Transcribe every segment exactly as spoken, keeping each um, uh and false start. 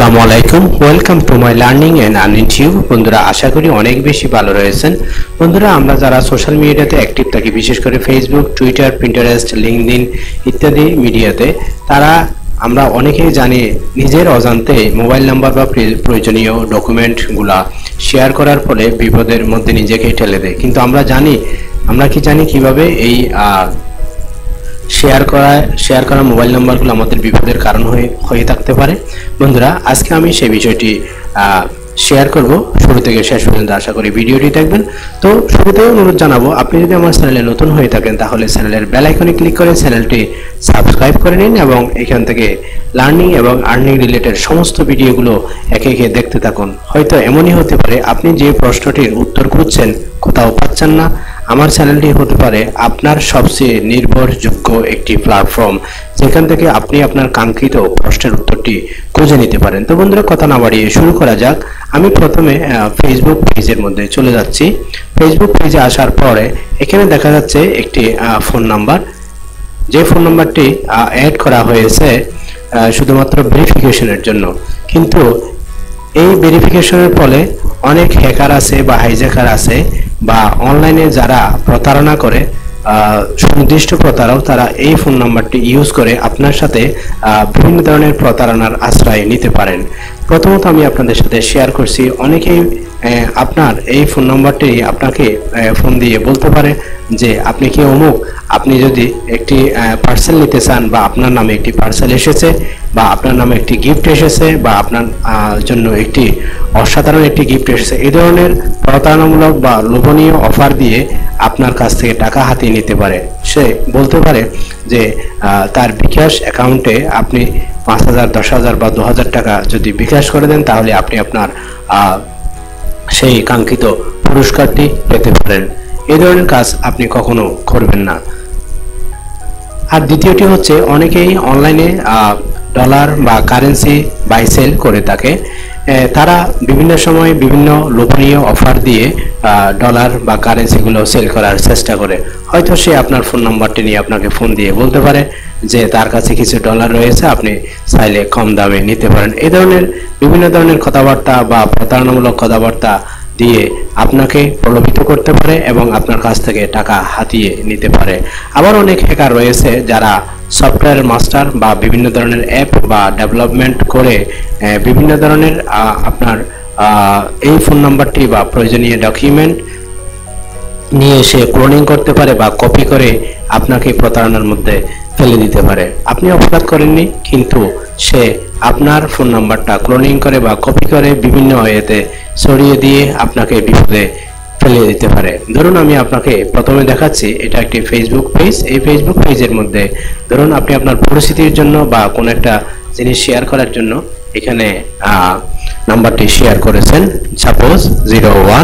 আসসালামু আলাইকুম, welcome to my learning and earning tube. বন্ধুরা, আশা করি অনেক বেশি ভালো রয়েছেন। বন্ধুরা, আমরা যারা সোশ্যাল মিডিয়াতে অ্যাক্টিভ থাকি, বিশেষ করে ফেসবুক, টুইটার, পিন্টারেস্ট, লিঙ্কডইন ইত্যাদি মিডিয়াতে, তারা আমরা অনেকেই জানি নিজের অজান্তে মোবাইল নাম্বার বা প্রয়োজনীয় ডকুমেন্টগুলা শেয়ার করার ফলে বিপদের মধ্যে নিজেকেই ঠেলে দেয়। কিন্তু আমরা জানি আমরা কি জানি কিভাবে এই শেয়ার করা শেয়ার করা মোবাইল নাম্বারগুলো আমাদের বিপদের কারণ হয়ে হয়ে থাকতে পারে। বন্ধুরা, আজকে আমি সেই বিষয়টি শেয়ার করব। শুরু থেকে শেষ পর্যন্ত আশা করি ভিডিওটি দেখবেন। তো শুরুতেই অনুরোধ জানাবো, আপনি যদি আমার চ্যানেলে নতুন হয়ে থাকেন তাহলে চ্যানেলের বেল আইকনে ক্লিক করে চ্যানেলটি সাবস্ক্রাইব করে নিন এবং এখান থেকে লার্নিং এবং আর্নিং রিলেটেড সমস্ত ভিডিওগুলো একে একে দেখতে থাকুন। হয়তো এমনই হতে পারে আপনি যে প্রশ্নটির উত্তর খুঁজছেন কোথাও পাচ্ছেন না, আমার চ্যানেলটি হতে পারে আপনার সবচেয়ে নির্ভরযোগ্য একটি প্ল্যাটফর্ম, যেখান থেকে আপনি আপনার কাঙ্ক্ষিত প্রশ্নের উত্তরটি খুঁজে নিতে পারেন। তো বন্ধুরা, কথা না বাড়িয়ে শুরু করা যাক। আমি প্রথমে ফেসবুক পেজের মধ্যে চলে যাচ্ছি। ফেসবুক পেজে আসার পরে এখানে দেখা যাচ্ছে একটি ফোন নাম্বার, যে ফোন নাম্বারটি অ্যাড করা হয়েছে শুধুমাত্র ভেরিফিকেশনের জন্য। কিন্তু এই ভেরিফিকেশনের ফলে অনেক হ্যাকার আছে বা হাইজ্যাকার আছে বা অনলাইনে যারা প্রতারণা করে, সুনির্দিষ্ট প্রতারক, তারা এই ফোন নাম্বারটি ইউজ করে আপনার সাথে বিভিন্ন ধরনের প্রতারণার আশ্রয় নিতে পারেন। প্রথমত আমি আপনাদের সাথে শেয়ার করছি, অনেকেই আপনার এই ফোন নাম্বারটি আপনাকে ফোন দিয়ে বলতে পারে যে আপনি কি অমুক, আপনি যদি একটি পার্সেল নিতে চান বা আপনার নামে একটি পার্সেল এসেছে বা আপনার নামে একটি গিফট এসেছে বা আপনার জন্য একটি অসাধারণ একটি গিফট এসেছে, এই ধরনের প্রতারণামূলক বা লোভনীয় অফার দিয়ে আপনার কাছ থেকে টাকা হাতিয়ে নিতে পারে। সে বলতে পারে যে তার বিকাশ অ্যাকাউন্টে আপনি পাঁচ হাজার, দশ হাজার বা দু হাজার টাকা যদি বিকাশ করে দেন তাহলে আপনি আপনার সেই কাঙ্ক্ষিত পুরস্কারটি পেতে পারেন। এই ধরনের কাজ আপনি কখনো করবেন না। আর দ্বিতীয়টি হচ্ছে, অনেকেই অনলাইনে ডলার বা কারেন্সি বাই সেল করে থাকে। তারা বিভিন্ন সময় বিভিন্ন লোভনীয় অফার দিয়ে ডলার বা কারেন্সিগুলো সেল করার চেষ্টা করে। হয়তো সে আপনার ফোন নাম্বারটি নিয়ে আপনাকে ফোন দিয়ে বলতে পারে যে তার কাছে কিছু ডলার রয়েছে, আপনি চাইলে কম দামে নিতে পারেন। এই ধরনের বিভিন্ন ধরনের কথাবার্তা বা প্রতারণামূলক কথাবার্তা দিয়ে আপনাকে প্রলোভিত করতে পারে এবং আপনার কাছ থেকে টাকা হাতিয়ে নিতে পারে। আবার অনেক হ্যাকার রয়েছে যারা সফটওয়্যার মাস্টার বা বিভিন্ন ধরনের অ্যাপ বা ডেভেলপমেন্ট করে বিভিন্ন ধরনের আপনার এই ফোন নাম্বারটি বা প্রয়োজনীয় ডকুমেন্ট নিয়ে সে ক্লোনিং করতে পারে বা কপি করে আপনাকে প্রতারণার মধ্যে ফেলে দিতে পারে। আপনি অপরাধ করেননি, কিন্তু সে আপনার ফোন নাম্বারটা ক্লোনিং করে বা কপি করে বিভিন্ন ওয়েতে ছড়িয়ে দিয়ে আপনাকে বিপদে ফেলে দিতে পারে। ধরুন, আমি আপনাকে প্রথমে দেখাচ্ছি, এটা একটি ফেসবুক পেজ। এই ফেসবুক পেজের মধ্যে ধরুন আপনি আপনার পরিস্থিতির জন্য বা কোনো একটা জিনিস শেয়ার করার জন্য এখানে নাম্বারটি শেয়ার করেছেন। Suppose zero one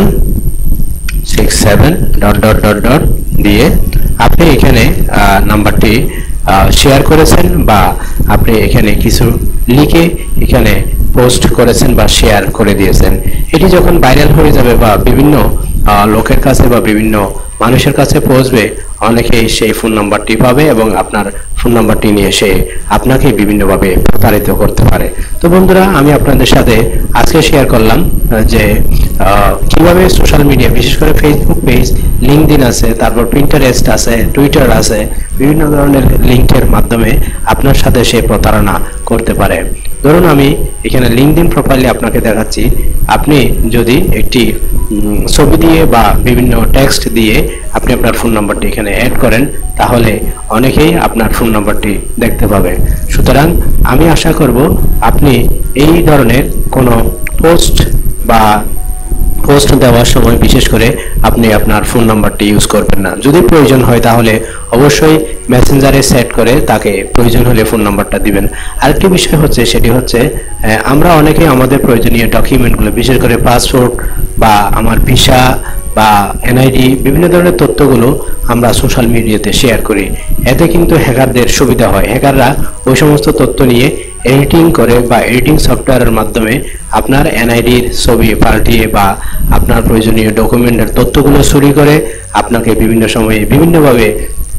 six seven dot dot dot dot দিয়ে আপনি এখানে নাম্বারটি শেয়ার করেছেন বা আপনি এখানে কিছু লিখে এখানে পোস্ট করেছেন বা শেয়ার করে দিয়েছেন। এটি যখন ভাইরাল হয়ে যাবে বা বিভিন্ন লোকের কাছে বা বিভিন্ন মানুষের কাছে পৌঁছবে, অনেকেই সেই ফোন নাম্বারটি পাবে এবং আপনার ফোন নাম্বারটি নিয়ে সে আপনাকে বিভিন্নভাবে প্রতারিত করতে পারে। তো বন্ধুরা, আমি আপনাদের সাথে আজকে শেয়ার করলাম যে কিভাবে সোশ্যাল মিডিয়া, বিশেষ করে ফেসবুক পেজ, লিঙ্কডইন আছে, তারপর পিন্টারেস্ট আছে, টুইটার আছে, বিভিন্ন ধরনের লিঙ্কের মাধ্যমে আপনার সাথে সে প্রতারণা করতে পারে। ধরুন আমি এখানে লিঙ্কডইন প্রোফাইলে আপনাকে দেখাচ্ছি। আপনি যদি একটি ছবি দিয়ে বা বিভিন্ন টেক্সট দিয়ে আপনি আপনার ফোন নাম্বারটি এখানে অ্যাড করেন, তাহলে অনেকেই আপনার ফোন নাম্বারটি দেখতে পাবে। সুতরাং আমি আশা করব আপনি এই ধরনের কোনো পোস্ট বা পোস্ট দেওয়ার সময় বিশেষ করে আপনি আপনার ফোন নাম্বারটি ইউজ করবেন না। যদি প্রয়োজন হয় তাহলে অবশ্যই মেসেঞ্জারে সেট করে তাকে প্রয়োজন হলে ফোন নাম্বারটা দিবেন। আরেকটি বিষয় হচ্ছে, সেটি হচ্ছে আমরা অনেকে আমাদের প্রয়োজনীয় ডকুমেন্টগুলো, বিশেষ করে পাসপোর্ট বা আমার ভিসা বা এনআইডি, বিভিন্ন ধরনের তথ্যগুলো আমরা সোশ্যাল মিডিয়াতে শেয়ার করি। এতে কিন্তু হ্যাকারদের সুবিধা হয়। হ্যাকাররা ওই সমস্ত তথ্য নিয়ে এডিটিং করে বা এডিটিং সফটওয়্যারের মাধ্যমে আপনার এনআইডির ছবি পাল্টিয়ে বা আপনার প্রয়োজনীয় ডকুমেন্টের তথ্যগুলো চুরি করে আপনাকে বিভিন্ন সময়ে বিভিন্নভাবে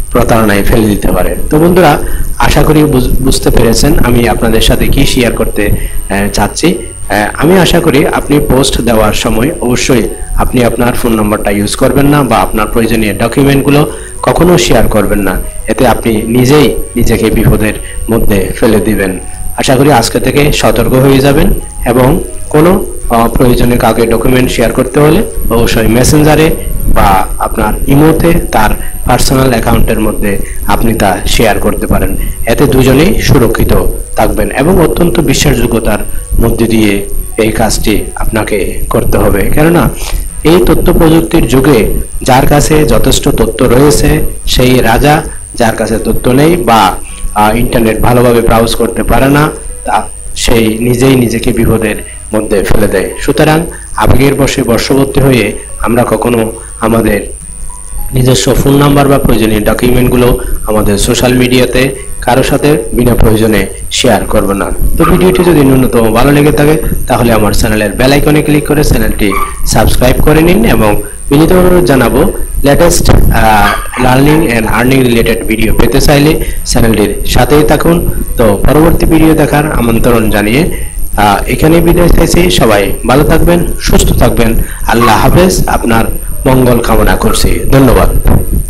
প্রতারণায় ফেলে দিতে পারে। তো বন্ধুরা, আশা করি বুঝতে পেরেছেন আমি আপনাদের সাথে কি শেয়ার করতে চাচ্ছি। আমি আশা করি আপনি পোস্ট দেওয়ার সময় অবশ্যই আপনি আপনার ফোন নাম্বারটা ইউজ করবেন না বা আপনার প্রয়োজনীয় ডকুমেন্টগুলো কখনো শেয়ার করবেন না, এতে আপনি নিজেই নিজেকে বিপদের মধ্যে ফেলে দিবেন। আশা করি আজকে থেকে সতর্ক হয়ে যাবেন এবং কোনো প্রয়োজনে কাউকে ডকুমেন্ট শেয়ার করতে হলে অবশ্যই মেসেঞ্জারে বা আপনার ইমোতে তার পার্সোনাল অ্যাকাউন্টের মধ্যে আপনি তা শেয়ার করতে পারেন। এতে দুজনেই সুরক্ষিত থাকবেন এবং অত্যন্ত বিশ্বাসযোগ্যতার মধ্যে দিয়ে এই কাজটি আপনাকে করতে হবে। কেননা এই তথ্য প্রযুক্তির যুগে যার কাছে যথেষ্ট তথ্য রয়েছে সেই রাজা, যার কাছে তথ্য নেই বা ইন্টারনেট ভালোভাবে ব্রাউজ করতে পারে না তা সেই নিজেই নিজেকে বিপদের মধ্যে ফেলে দেয়। সুতরাং আবেগের বশে বশবর্তী হয়ে আমরা কখনো আমাদের নিজস্ব ফোন নাম্বার বা প্রয়োজনীয় ডকুমেন্টগুলো আমাদের সোশ্যাল মিডিয়াতে কারো সাথে বিনা প্রয়োজনে শেয়ার করব না। তো ভিডিওটি যদি ন্যূনতম ভালো লেগে থাকে তাহলে আমার চ্যানেলের বেল আইকনে ক্লিক করে চ্যানেলটি সাবস্ক্রাইব করে নিন এবং বিনীত অনুরোধ জানাবো latest learning and earning related video পেতে চাইলে চ্যানেলটির সাথেই থাকুন। তো পরবর্তী ভিডিও দেখার আমন্ত্রণ জানিয়ে এখানে বিদায় চাইছি। সবাই ভালো থাকবেন, সুস্থ থাকবেন। আল্লাহ হাফেজ। আপনার মঙ্গল কামনা করছি। ধন্যবাদ।